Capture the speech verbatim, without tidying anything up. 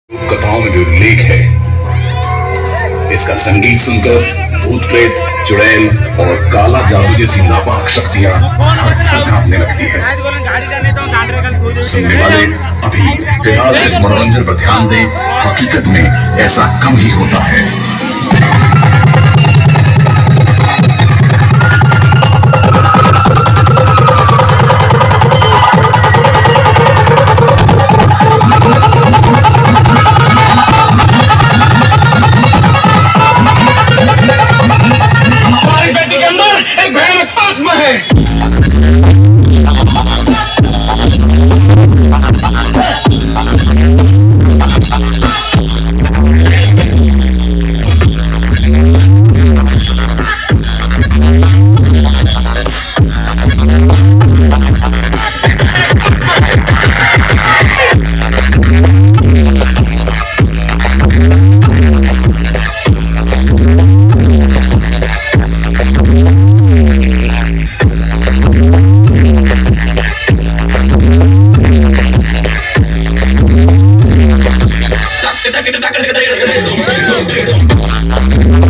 कथाओं में भी उल्लेख है। इसका संगीत सुनकर भूत प्रेत, चुड़ैल और काला जादू जैसी नापाक शक्तियां थर थर कांपने लगती है। सुनने वाले अभी फिलहाल सिर्फ मनोरंजन पर ध्यान दें, हकीकत में ऐसा कम ही होता है। Kita kita kita kita kita kita kita kita kita kita kita